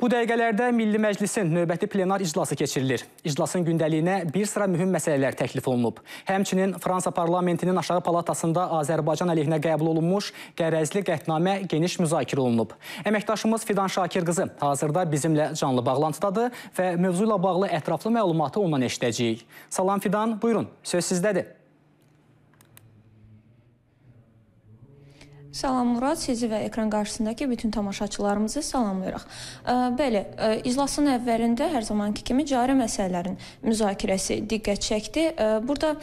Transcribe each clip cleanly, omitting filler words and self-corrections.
Bu dəqiqələrdə Milli Məclisin növbəti plenar iclası keçirilir. İclasın gündəliyinə bir sıra mühüm məsələlər təklif olunub. Həmçinin Fransa parlamentinin aşağı palatasında Azərbaycan əleyhinə qəbul olunmuş qərəzli qətnamə geniş müzakirə olunub. Əməkdaşımız Fidan Şakir qızı hazırda bizimlə canlı bağlantıdadır və mövzu ilə bağlı ətraflı məlumatı ondan eşidəcəyik. Salam Fidan, buyurun, söz sizdədir. Salam Murad, sizi və ekran qarşısındakı bütün tamaşaçılarımızı salamlayırıq. Bəli, iclasın əvvəlində hər zamanki kimi cari məsələlərin müzakirəsi diqqət çəkdi. Burada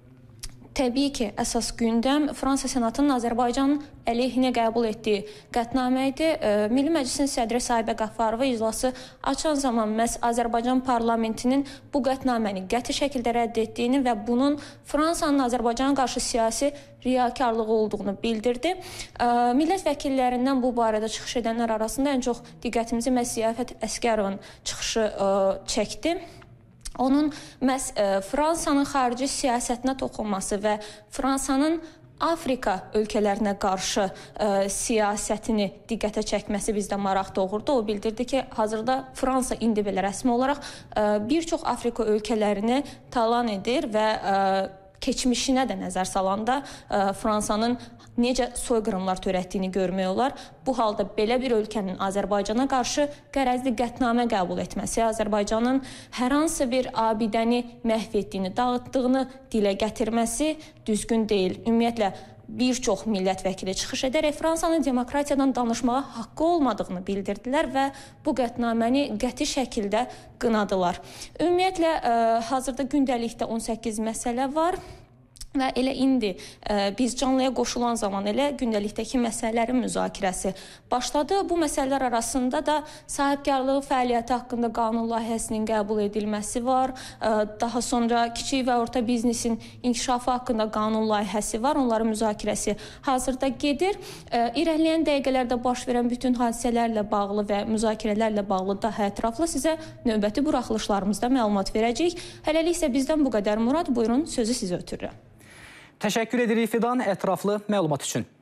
təbii ki, əsas gündəm Fransa Senatının Azərbaycanın əleyhinə qəbul etdiyi qətnamə idi. Milli Məclisin sədri Sahibə Qəffarova iclası açan zaman məhz Azərbaycan parlamentinin bu qətnaməni qəti şəkildə rədd etdiyini və bunun Fransanın Azərbaycana qarşı siyasi riyakarlığı olduğunu bildirdi. Millət vəkillərindən bu barədə çıxış edənlər arasında ən çox diqqətimizi məhz Ziyafət Əsgərovun çıxışı çəkdi. Onun məhz Fransanın xarici siyasətinə toxunması və Fransanın Afrika ölkələrinə qarşı siyasətini diqqətə çəkməsi bizdə maraq doğurdu. O bildirdi ki, hazırda Fransa indi belə rəsmi olaraq bir çox Afrika ölkələrini talan edir və keçmişinə də nəzər salanda Fransanın necə soyqırımlar törətdiyini görmək olar. Bu halda belə bir ölkənin Azərbaycana qarşı qərəzli qətnamə qəbul etməsi, Azərbaycanın hər hansı bir abidəni məhv etdiyini, dağıtdığını dilə gətirməsi düzgün deyil. Ümumiyyətlə, bir çox millət vəkili çıxış edərək Fransanın demokratiyadan danışmağa haqqı olmadığını bildirdilər və bu qətnaməni qəti şəkildə qınadılar. Ümumiyyətlə, hazırda gündəlikdə 18 məsələ var. Və elə indi biz canlıya qoşulan zaman elə gündəlikdəki məsələlərin müzakirəsi başladı. Bu məsələlər arasında da sahibkarlığı fəaliyyəti haqqında qanun layihəsinin qəbul edilməsi var. Daha sonra kiçik və orta biznesin inkişafı haqqında qanun layihəsi var. Onların müzakirəsi hazırda gedir. İrəliləyən dəqiqələrdə baş verən bütün hadisələrlə bağlı və müzakirələrlə bağlı daha ətraflı sizə növbəti buraxılışlarımızda məlumat verəcəyik. Hələlik isə bizdən bu qədər. Murad, buyurun, sözü sizə ötürürəm. Təşəkkür edirik Fidan ətraflı məlumat üçün.